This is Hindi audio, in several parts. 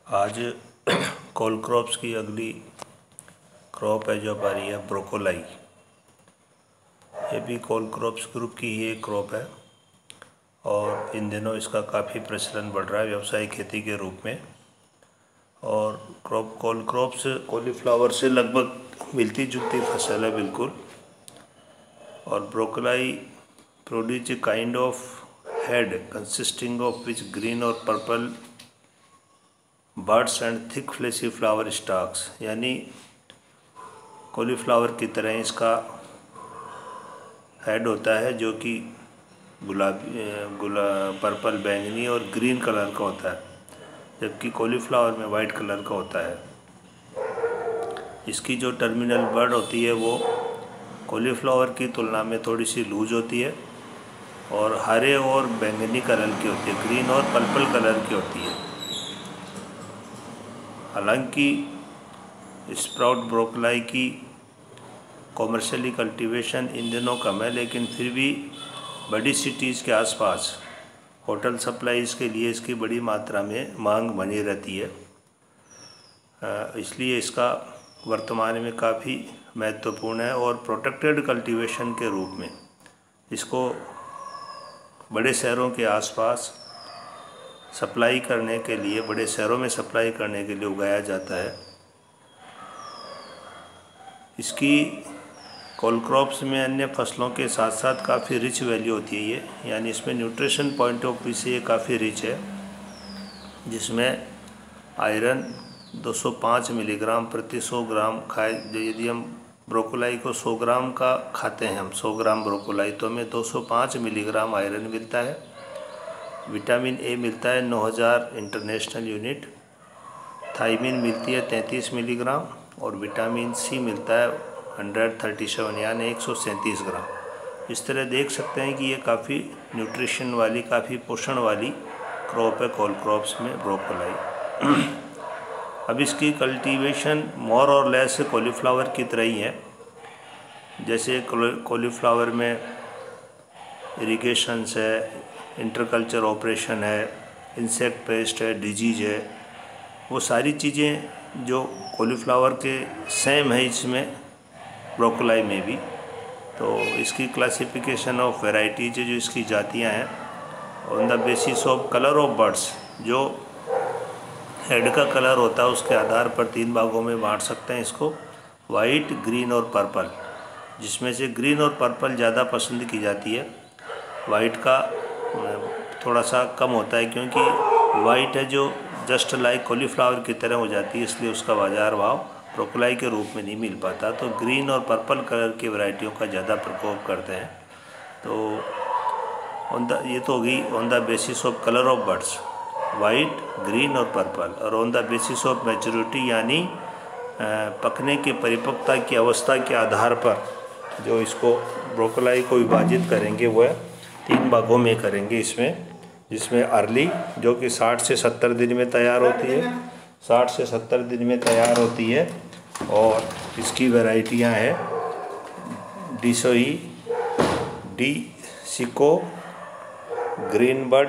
आज कोल क्रॉप्स की अगली क्रॉप है जो आ रही है ब्रोकोलाई। ये भी कोल क्रॉप्स ग्रुप की ही एक क्रॉप है और इन दिनों इसका काफ़ी प्रचलन बढ़ रहा है व्यवसायिक खेती के रूप में। और कोल क्रॉप्स कॉलीफ्लावर से लगभग मिलती जुलती फसल है बिल्कुल। और broccoli produce a kind of head consisting of which green और purple birds and thick fleshy flower stalks, यानी कॉलीफ्लावर की तरह इसका हेड होता है जो कि पर्पल बैंगनी और ग्रीन कलर का होता है, जबकि कॉलीफ्लावर में वाइट कलर का होता है। इसकी जो टर्मिनल बर्ड होती है वो कॉलीफ्लावर की तुलना में थोड़ी सी लूज होती है और हरे और बैंगनी कलर की होती है, ग्रीन और पर्पल कलर की होती है। हालांकि स्प्राउट ब्रोकोलाई की कॉमर्शियली कल्टीवेशन इन दिनों कम है, लेकिन फिर भी बड़ी सिटीज़ के आसपास होटल सप्लाईज के लिए इसकी बड़ी मात्रा में मांग बनी रहती है। इसलिए इसका वर्तमान में काफ़ी महत्वपूर्ण है और प्रोटेक्टेड कल्टीवेशन के रूप में इसको बड़े शहरों के आसपास सप्लाई करने के लिए, बड़े शहरों में सप्लाई करने के लिए उगाया जाता है। इसकी कोल क्रॉप्स में अन्य फसलों के साथ साथ काफ़ी रिच वैल्यू होती है ये, यानी इसमें न्यूट्रिशन पॉइंट ऑफ व्यू से ये काफ़ी रिच है, जिसमें आयरन 205 मिलीग्राम प्रति 100 ग्राम खाए। यदि हम ब्रोकोलाई को 100 ग्राम का खाते हैं, हम 100 ग्राम ब्रोकोलाई, तो हमें 205 मिलीग्राम आयरन मिलता है। विटामिन ए मिलता है 9000 इंटरनेशनल यूनिट, थायमिन मिलती है 33 मिलीग्राम और विटामिन सी मिलता है 137 यानी 137 ग्राम। इस तरह देख सकते हैं कि ये काफ़ी न्यूट्रिशन वाली, काफ़ी पोषण वाली क्रॉप है कोल क्रॉप्स में ब्रोकोलाई। अब इसकी कल्टीवेशन मोर और लेस कॉलीफ्लावर की तरह ही है। जैसे कॉलीफ्लावर में इरिगेशंस है, इंटरकल्चर ऑपरेशन है, इंसेक्ट पेस्ट है, डिजीज है, वो सारी चीज़ें जो कॉलीफ्लावर के सेम है इसमें ब्रोकोलाई में भी। तो इसकी क्लासिफिकेशन ऑफ वेराइटीज जो इसकी जातियां हैं on the basis of colour of birds, जो हेड का कलर होता है उसके आधार पर 3 भागों में बांट सकते हैं इसको, वाइट, ग्रीन और पर्पल, जिसमें से ग्रीन और पर्पल ज़्यादा पसंद की जाती है। वाइट का थोड़ा सा कम होता है क्योंकि वाइट है जो जस्ट लाइक कॉलीफ्लावर की तरह हो जाती है, इसलिए उसका बाज़ार भाव ब्रोकोलाई के रूप में नहीं मिल पाता। तो ग्रीन और पर्पल कलर की वैरायटियों का ज़्यादा प्रकोप करते हैं। तो ये तो होगी on the basis of colour of birds, white, green और पर्पल। और on the basis of maturity, यानी पकने की परिपक्वता की अवस्था के आधार पर जो इसको ब्रोकोलाई को विभाजित करेंगे वह 3 भागों में करेंगे इसमें, जिसमें अर्ली जो कि 60 से 70 दिन में तैयार होती है, 60 से 70 दिन में तैयार होती है। और इसकी वैरायटियां हैं डिसोई, DeCicco, green bird,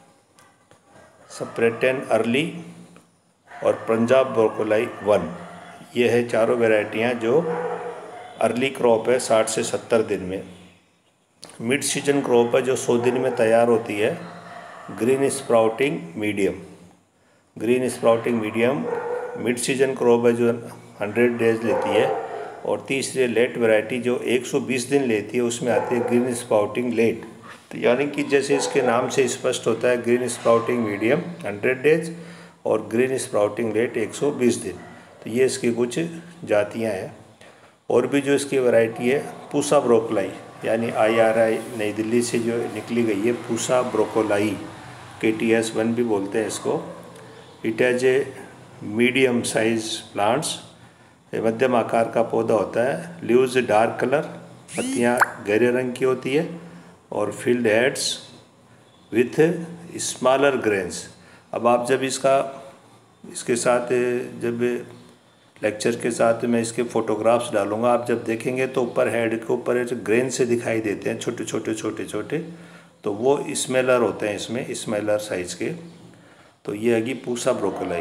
Spartan early और पंजाब ब्रोकोलाई 1। ये है चारों वैरायटियां जो अर्ली क्रॉप है 60 से 70 दिन में। मिड सीजन क्रॉप है जो 100 दिन में तैयार होती है, green sprouting medium. Green sprouting medium mid season crop है जो 100 डेज लेती है। और तीसरी लेट वैरायटी जो 120 दिन लेती है, उसमें आती है ग्रीन स्प्राउटिंग लेट। तो यानी कि जैसे इसके नाम से स्पष्ट होता है, ग्रीन स्प्राउटिंग मीडियम 100 डेज और ग्रीन स्प्राउटिंग लेट 120 दिन। तो ये इसकी कुछ जातियाँ हैं। और भी जो इसकी वैरायटी है पूसा ब्रोकोलाई, यानी IRI नई दिल्ली से जो निकली गई है पूसा ब्रोकोलाई, KTS1 भी बोलते हैं इसको। It has a medium size plants, मध्यम आकार का पौधा होता है। लीव्स डार्क कलर, पत्तियाँ गहरे रंग की होती है और field heads with smaller grains. अब आप जब इसके साथ जब लेक्चर के साथ मैं इसके फ़ोटोग्राफ्स डालूंगा, आप जब देखेंगे तो ऊपर हेड के ऊपर ग्रेन से दिखाई देते हैं, छोटे छोटे, तो वो स्मेलर होते हैं इसमें, स्मेलर साइज़ के। तो ये है पूसा ब्रोकोलाई।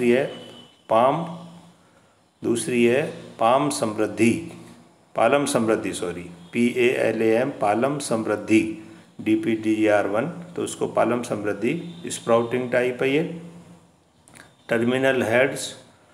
दूसरी है पालम समृद्धि, PALAM, पालम समृद्धि, DPDR1, तो उसको पालम समृद्धि स्प्राउटिंग टाइप है ये। Terminal heads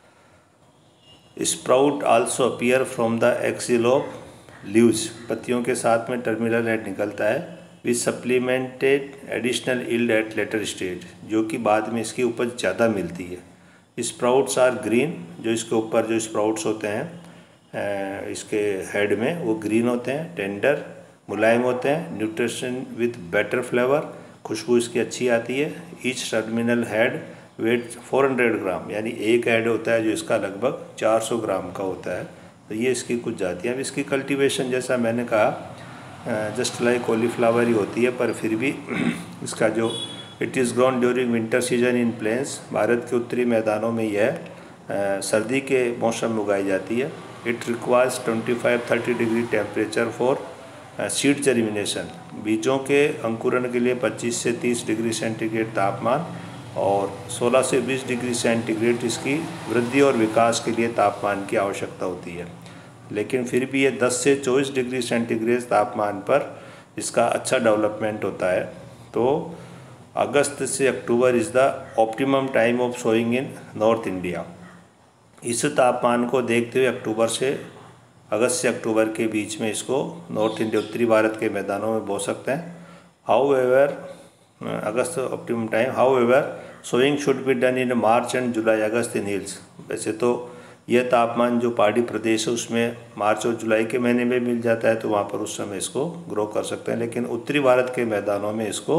sprout also appear from the axil of leaves, पत्तियों के साथ में टर्मिनल हेड निकलता है with supplemented additional yield at later stage, जो कि बाद में इसकी उपज ज़्यादा मिलती है। स्प्राउट्स आर ग्रीन, जो इसके ऊपर जो स्प्राउट्स होते हैं इसके हेड में वो ग्रीन होते हैं, टेंडर मुलायम होते हैं, न्यूट्रिशन विथ बेटर फ्लेवर, खुशबू इसकी अच्छी आती है। Each terminal head weight 400 gram, यानी एक हेड होता है जो इसका लगभग 400 ग्राम का होता है। तो ये इसकी कुछ जातियाँ। अब इसकी कल्टीवेशन जैसा मैंने कहा जस्ट लाइक कॉलीफ्लावर ही होती है, पर फिर भी इसका जो it is grown during winter season in plains, Bharat के उत्तरी मैदानों में यह सर्दी के मौसम में उगाई जाती है। It requires 25-30 degree temperature for seed germination, बीजों के अंकुरण के लिए 25 से 30 डिग्री सेंटीग्रेड तापमान और 16 से 20 डिग्री सेंटीग्रेड इसकी वृद्धि और विकास के लिए तापमान की आवश्यकता होती है। लेकिन फिर भी ये 10 से 24 डिग्री सेंटीग्रेड तापमान पर इसका अच्छा डेवलपमेंट होता है। तो अगस्त से October is the optimum time of sowing in north India. इस तापमान को देखते हुए अगस्त से अक्टूबर के बीच में इसको नॉर्थ इंडिया उत्तरी भारत के मैदानों में बो सकते हैं। However August optimum time, however sowing should be done in March and July August in hills. वैसे तो यह तापमान जो पहाड़ी प्रदेश है उसमें मार्च और जुलाई के महीने में मिल जाता है, तो वहाँ पर उस समय इसको ग्रो कर सकते हैं। लेकिन उत्तरी भारत के मैदानों में इसको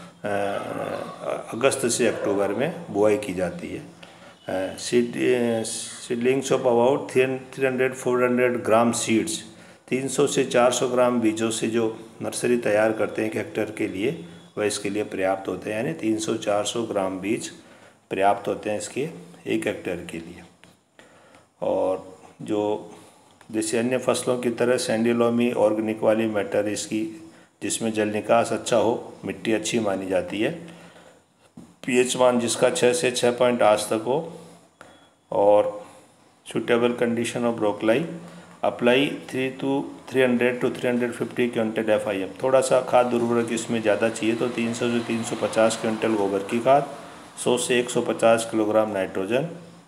अगस्त से अक्टूबर में बुआई की जाती है। Seedlings of about 300-400 gram seeds, 300 से 400 ग्राम बीजों से जो नर्सरी तैयार करते हैं एक हेक्टेयर के लिए, वह इसके लिए पर्याप्त होते हैं। यानी 300-400 ग्राम बीज पर्याप्त होते हैं इसके एक हेक्टेयर के लिए। और जो जैसे अन्य फसलों की तरह सैंडिलोमी ऑर्गेनिक वाली मैटर इसकी, जिसमें जल निकास अच्छा हो, मिट्टी अच्छी मानी जाती है, pH मान जिसका 6 से 6.8 तक हो, और suitable condition of broccoli, apply 300 to 350 quintal FIM। थोड़ा सा खाद उर्वरक इसमें ज़्यादा चाहिए तो 300 से 350 क्विंटल गोबर की खाद, 100 से 150 किलोग्राम नाइट्रोजन,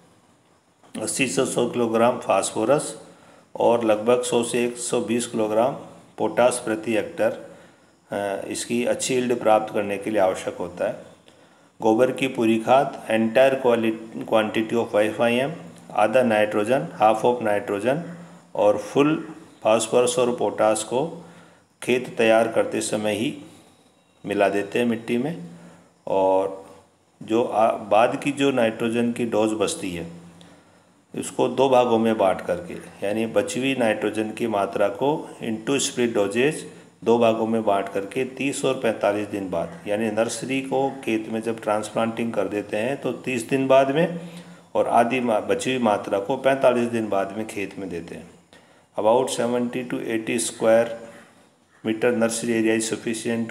80 से 100 किलोग्राम फास्फोरस और लगभग 100 से 120 किलोग्राम पोटास प्रति हेक्टर इसकी अच्छी यील्ड प्राप्त करने के लिए आवश्यक होता है। गोबर की पूरी खाद एंटायर क्वांटिटी ऑफ FIM, आधा नाइट्रोजन, हाफ ऑफ नाइट्रोजन और फुल फास्फोरस और पोटास को खेत तैयार करते समय ही मिला देते हैं मिट्टी में। और जो बाद की जो नाइट्रोजन की डोज बचती है इसको 2 भागों में बांट करके, यानी बची हुई नाइट्रोजन की मात्रा को इनटू स्प्लिट डोजेज 2 भागों में बांट करके 30 और 45 दिन बाद, यानी नर्सरी को खेत में जब ट्रांसप्लांटिंग कर देते हैं तो 30 दिन बाद में, और आधी बची हुई मात्रा को 45 दिन बाद में खेत में देते हैं। About 70 to 80 square metre nursery area is sufficient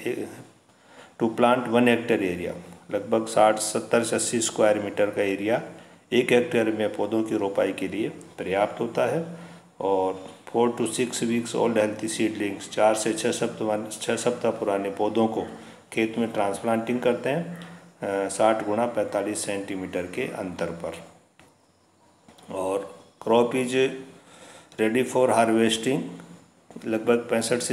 to plant 1 hectare area. लगभग 70 से 80 स्क्वायर मीटर का एरिया 1 हेक्टेयर में पौधों की रोपाई के लिए पर्याप्त होता है। और 4 to 6 weeks old healthy seedlings, 4 से 6 सप्ताह पुराने पौधों को खेत में ट्रांसप्लांटिंग करते हैं 60 गुणा 45 सेंटीमीटर के अंतर पर। और crop is ready for harvesting, लगभग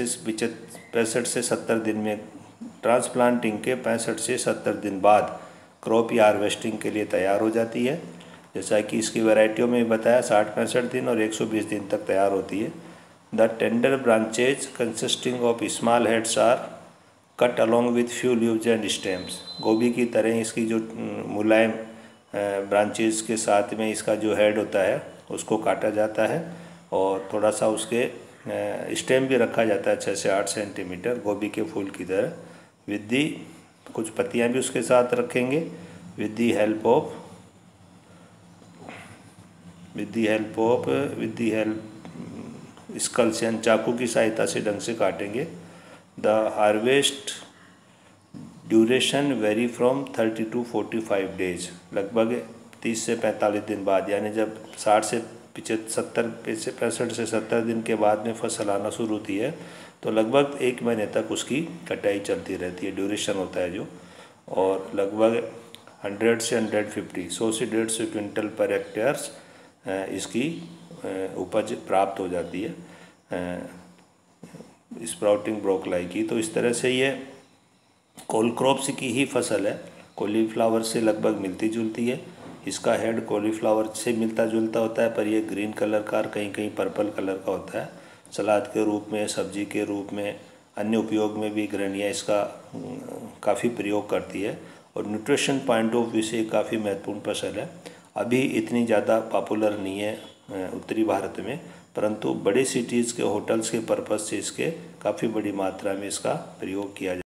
65 से 70 दिन में, ट्रांसप्लांटिंग के 65 से 70 दिन बाद क्रॉप या हार्वेस्टिंग के लिए तैयार हो जाती है। जैसा कि इसकी वैरायटियों में बताया 60-65 दिन और 120 दिन तक तैयार होती है। The tender branches consisting of small heads are cut along with few leaves and stems. गोभी की तरह इसकी जो मुलायम ब्रांचेज के साथ में इसका जो हेड होता है उसको काटा जाता है, और थोड़ा सा उसके स्टेम भी रखा जाता है 6 से 8 सेंटीमीटर गोभी के फूल की तरह। विद दी कुछ पत्तियां भी उसके साथ रखेंगे। विद दी हेल्प स्कल्स यानी चाकू की सहायता से ढंग से काटेंगे। The harvest duration vary from 30 to 45 days, लगभग 30 से 45 दिन बाद, यानी जब 60 से 65 से 70 दिन के बाद में फसल आना शुरू होती है तो लगभग 1 महीने तक उसकी कटाई चलती रहती है, ड्यूरेशन होता है जो। और लगभग 100 से 100 से 150 क्विंटल पर हेक्टेयर्स इसकी उपज प्राप्त हो जाती है स्प्राउटिंग ब्रोकलाई की। तो इस तरह से ये कोलक्रॉप्स की ही फसल है, कॉलीफ्लावर से लगभग मिलती जुलती है। इसका हेड कॉलीफ्लावर से मिलता जुलता होता है, पर यह ग्रीन कलर का, कहीं कहीं पर्पल कलर का होता है। सलाद के रूप में, सब्जी के रूप में, अन्य उपयोग में भी गृहणियाँ इसका काफ़ी प्रयोग करती है और न्यूट्रिशन पॉइंट ऑफ व्यू से काफ़ी महत्वपूर्ण फसल है। अभी इतनी ज़्यादा पॉपुलर नहीं है उत्तरी भारत में, परंतु बड़ी सिटीज़ के होटल्स के पर्पज़ से इसके काफ़ी बड़ी मात्रा में इसका प्रयोग किया